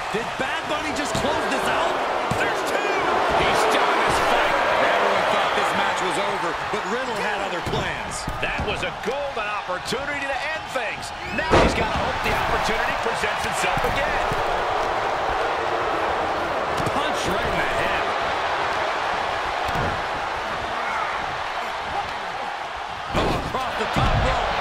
Did Bad Bunny just close this out? There's two! He's still in this fight. Everyone thought this match was over, but Riddle had other plans. That was a golden opportunity to end things. Now he's got to hope the opportunity presents itself again. Punch right in the head. Oh, across the top rope.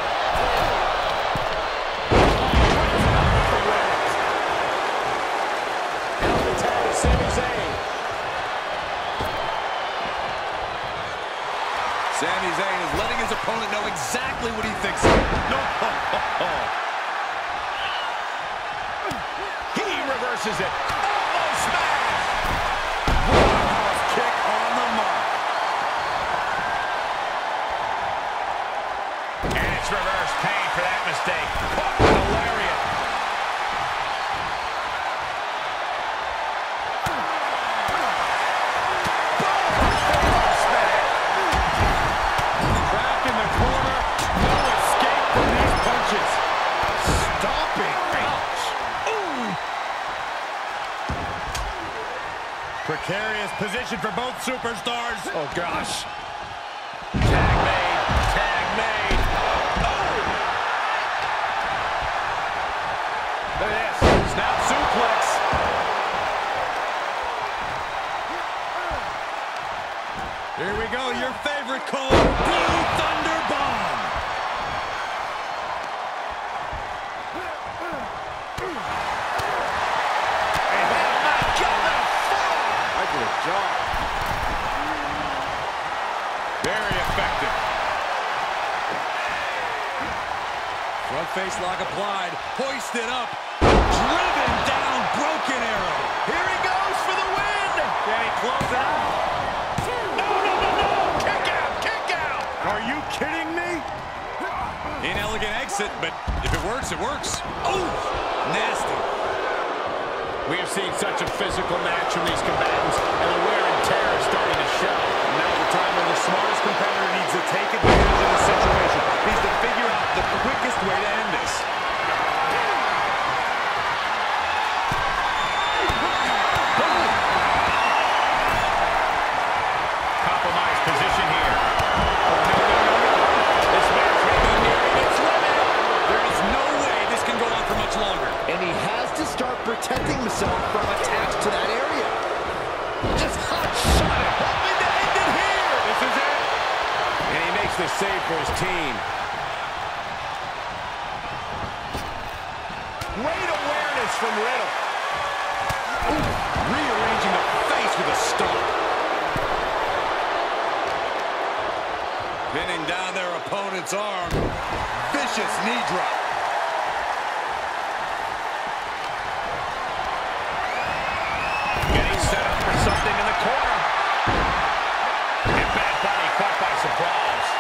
Sami Zayn is letting his opponent know exactly what he thinks. No. He reverses it. Almost smash. Roundhouse kick on the mark. And it's reverse pain for that mistake. Caught with a lariat. Precarious position for both superstars. Oh, gosh. Tag made. Tag made. Oh! Look at this. Snap suplex. Here we go. Your favorite call. Blue Thunder Bomb. Very effective. Front face lock applied. Hoisted up. Driven down. Broken arrow. Here he goes for the win. Can he close it out? No. Kick out. Kick out. Are you kidding me? Inelegant exit, but if it works, it works. Oh, nasty. We have seen such a physical match from these combatants, and the wear and tear is starting to show. Now's the time when the smartest competitor needs to take advantage of the situation. Needs to figure out the quickest way to end this. Compromised position here. Oh, no. This match may be nearing its limit. There is no way this can go on for much longer. And he has to start protecting himself from attacks to that area. Just hot shot it. Hoping to end it here. This is it. And he makes the save for his team. Great awareness from Riddle. Ooh, rearranging the face with a stomp. Pinning down their opponent's arm. Vicious knee drop. Set up for something in the corner. And Bad Bunny caught by surprise.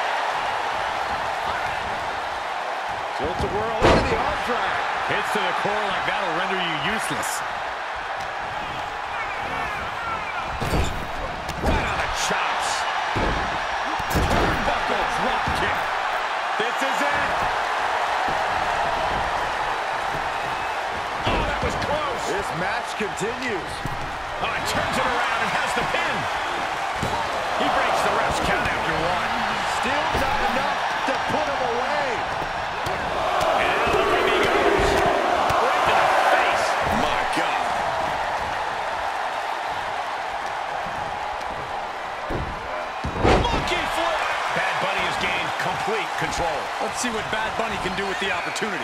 Tilt-a-whirl into the arm drag. Hits to the core like that'll render you useless. Right on the chops. Turnbuckle drop kick. This is it. Oh, that was close. This match continues. Oh, he turns it around and has the pin. He breaks the ref's count after one. Still not enough to put him away. And out the ring he goes. Right to the face. My God. Monkey flip. Bad Bunny has gained complete control. Let's see what Bad Bunny can do with the opportunity.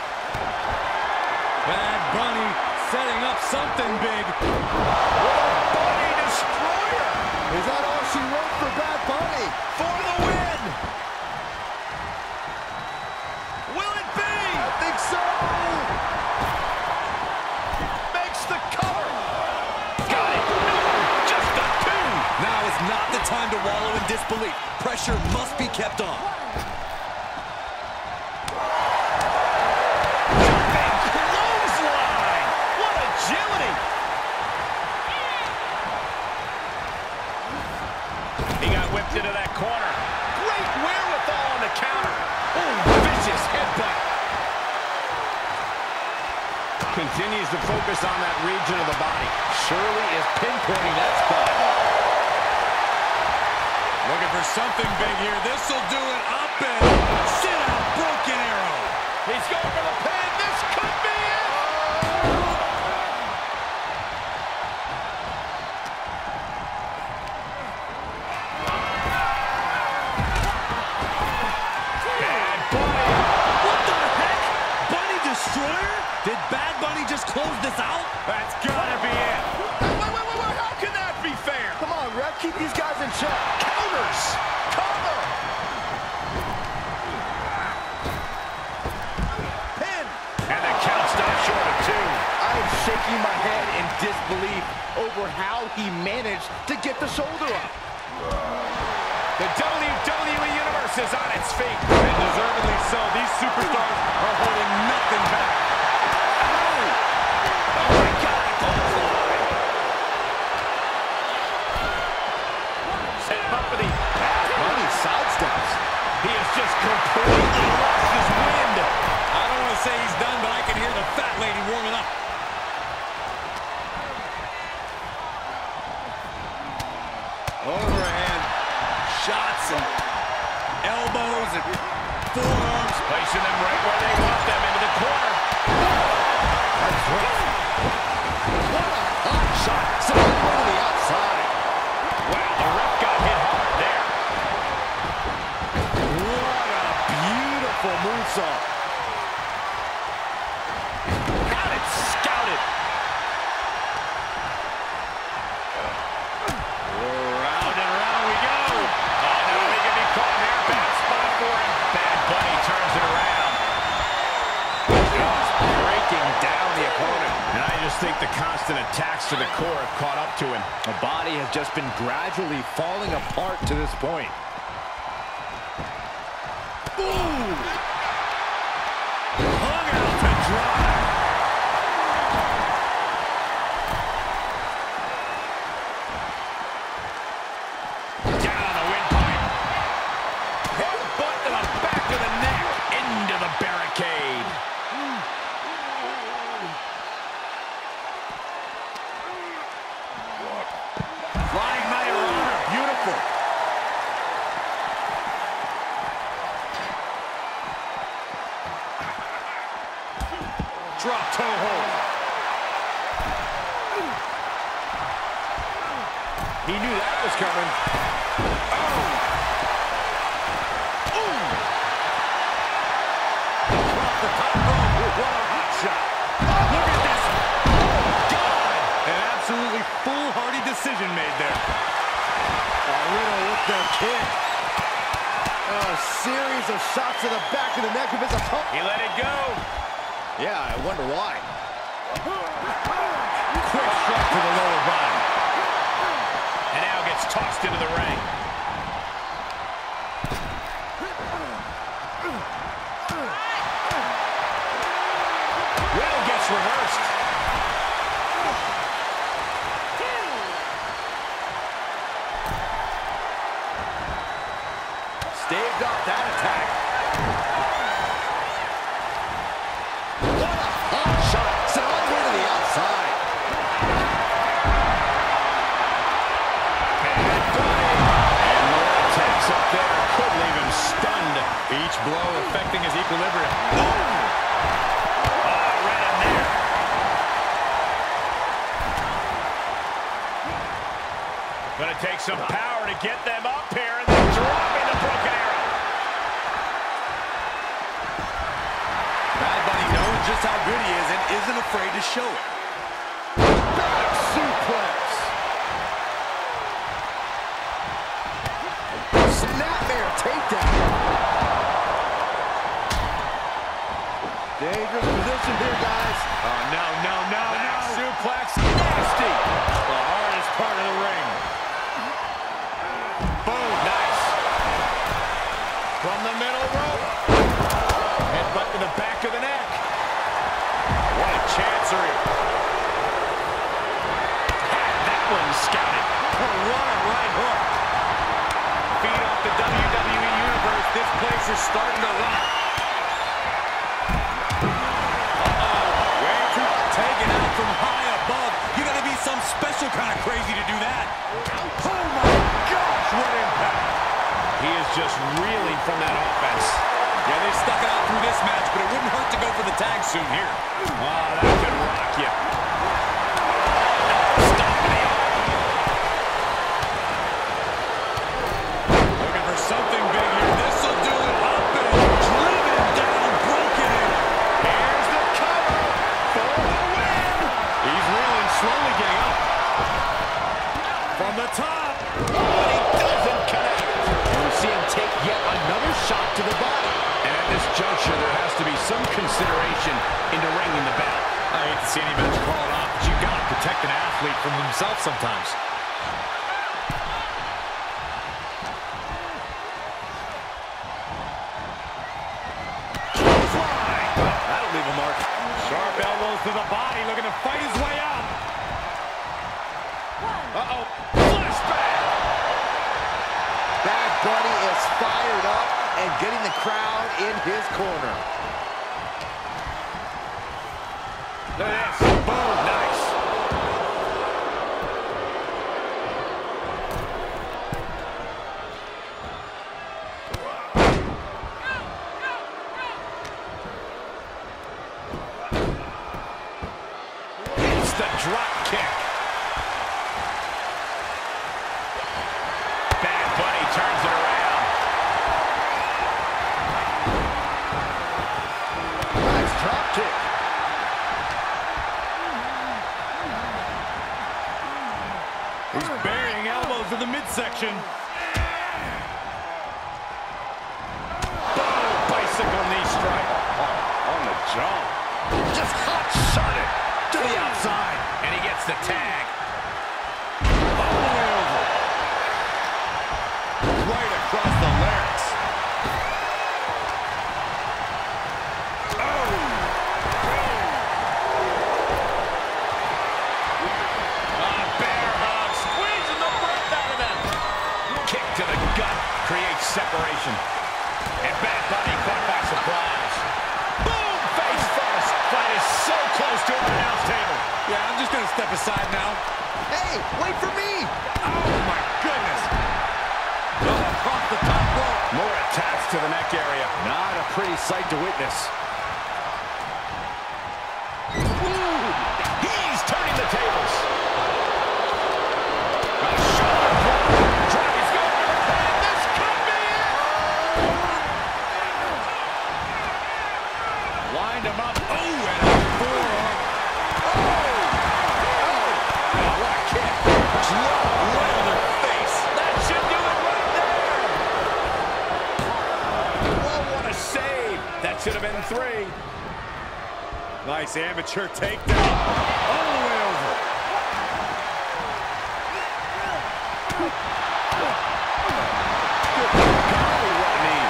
Bad Bunny setting up something big. What a Bunny destroyer! Is that all she wrote for Bad Bunny? For the win! Will it be? I think so! Makes the cover! Got it! No! Just a two! Now is not the time to wallow in disbelief. Pressure must be kept on. Into that corner. Great wherewithal on the counter. Oh, vicious headbutt. Continue. needs to focus on that region of the body. Shirley is pinpointing that spot. Looking for something big here. This'll do it. Up and sit out. Broken arrow. He's going for the pin. This could be it. Bad Bunny. What the heck? Bunny Destroyer? Did Bad Bunny just close this out? That's gotta be it. Wait. How can that be fair? Come on, ref, keep these guys in check. Counters. Cover. Pin. And the count stops short of 2. I am shaking my head in disbelief over how he managed to get the shoulder up. The WWE Universe is on its feet. And deservedly so. These superstars are holding nothing back. Oh my God, clothesline. Set him up for the... Bunny sidesteps. He has just completely lost his wind. I don't want to say he's done, but I can hear the fat lady warming up. Overhand shots and elbows and forearms. Placing them right where they want them, into the corner. That's rough. What a hot shot. Someone went to the outside. Wow, the ref got hit hard there. What a beautiful moonsault. Got it scouted. Round and round we go. Oh, no, he can be caught here. Bad spot for him. Bad Bunny turns it around. Just breaking down the opponent. And I just think the constant attacks to the core have caught up to him. The body has just been gradually falling apart to this point. Ooh! Hung out to dry. Down the windpipe. Headbutt to the back of the neck. Into the barricade. Flying Knight of Honor. Beautiful. Drop toe hold. He knew that was coming. Oh! Ooh! Across the top rope. What a hot shot. Look at this. Oh, God! An absolutely foolhardy decision made there. Riddle with the kick. A series of shots to the back of the neck of his opponent. He let it go. Yeah, I wonder why. Quick strike to the lower body. And now gets tossed into the ring. Riddle gets reversed. Staved off that attack. What a hot shot. Sent all the way to the outside. And more attacks up there could leave him stunned. Each blow affecting his equilibrium. Right in there. Gonna take some power to get them up here, and then dropping the broken arrow. Bad Bunny knows just how good he is and isn't afraid to show it. Back suplex. Snapmare takedown. Dangerous position here, guys. Oh, no. Suplex, nasty. The hardest part of the ring. Boom, nice. From the middle rope. Headbutt to the back of the neck. What a chancery. That one scouted. What a right hook. Feed off the WWE Universe. This place is starting to rock. Way too taken high above. You gotta be some special kind of crazy to do that. Oh my gosh, what impact. He is just reeling from that offense. Yeah, they stuck it out through this match, but it wouldn't hurt to go for the tag soon here. Oh, that could rock you. Stop the arm. Looking for something big here. This'll do it. Up and driven down, broken in. Here's the cover for the win. He's reeling, slowly getting up. From the top. But he doesn't connect. And we see him take yet another shot to the body. And at this juncture, there has to be some consideration into ringing the bell. I hate to see any match call it off, but you've got to protect an athlete from himself sometimes. That'll leave a mark. Sharp elbows to the body, looking to fight his way out. Uh-oh. Flashback. Bad Bunny is fired up and getting the crowd in his corner. Look at this. Boom. Nice. It's the drop kick. Bad Bunny turns it around. Nice drop kick. He's burying elbows in the midsection. Boom. Bicycle knee strike. On the jaw. Just hot shot it To the outside. And he gets the tag. All the way over. Right across the larynx. Bear hug. Squeezing the breath out of them. Kick to the gut. Creates separation. And Bad Bunny caught by surprise. Boom! Face first. Fight is so close to our announce table. Yeah, I'm just going to step aside now. Hey, wait for me. Oh, my goodness. Oh, across the top rope. More attacks to the neck area. Not a pretty sight to witness. Ooh, he's turning the tables. A sharp drop. He's going for the pin. This could be it. Lined him up. Oh, and a forearm. Oh, what a kick. Drop right on their face. That should do it right there. Oh, what a save. That should have been 3. Nice amateur takedown. All the way over. Golly, what a knee.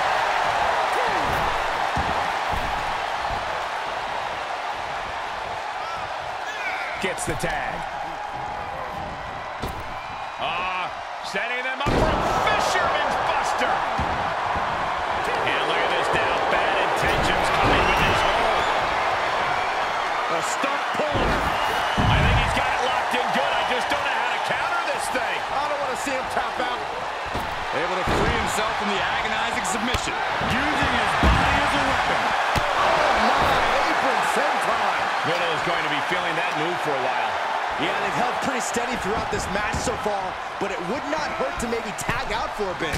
Gets the tag. Setting them up for a Fisherman's Buster. And look at this now. Bad intentions coming with his hold. A stump puller. I think he's got it locked in good. I just don't know how to counter this thing. I don't want to see him tap out. Able to free himself from the agonizing submission. Using his body as a weapon. Oh, my apron senton. Riddle is going to be feeling that move for a while. Yeah, they've held pretty steady throughout this match so far, but it would not hurt to maybe tag out for a bit.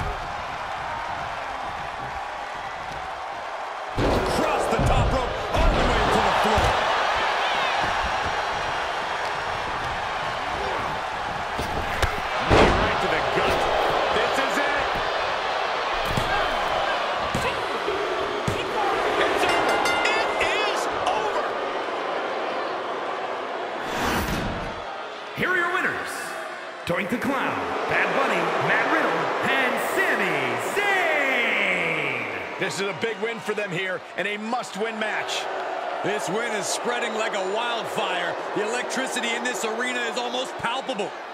Across the top rope, all the way to the floor. Knee right to the gut. This is it. It's over. It is over. Here are your winners. Doink the Clown, Bad Bunny, Matt Riddle, and Sami Zayn. This is a big win for them here and a must-win match. This win is spreading like a wildfire. The electricity in this arena is almost palpable.